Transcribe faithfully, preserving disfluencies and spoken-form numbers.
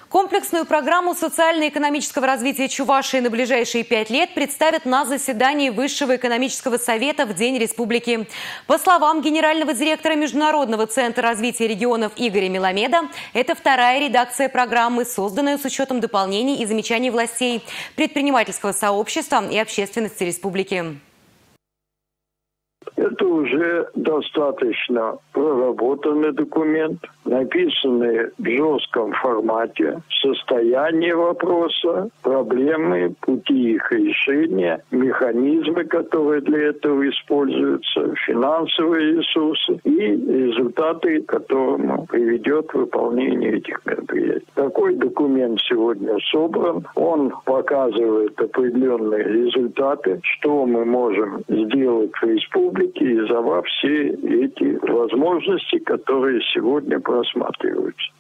Комплексную программу социально-экономического развития Чувашии на ближайшие пять лет представят на заседании Высшего экономического совета в День Республики. По словам генерального директора Международного центра развития регионов Игоря Меламеда, это вторая редакция программы, созданная с учетом дополнений и замечаний властей, предпринимательского сообщества и общественности республики. Это уже достаточно проработанный документ, написанный в жестком формате, состояние вопроса, проблемы, пути их решения, механизмы, которые для этого используются, финансовые ресурсы и результаты, к которым приведет выполнение этих мероприятий. Такой документ сегодня собран, он показывает определенные результаты, что мы можем сделать в республике, реализовав все эти возможности, которые сегодня просматриваются.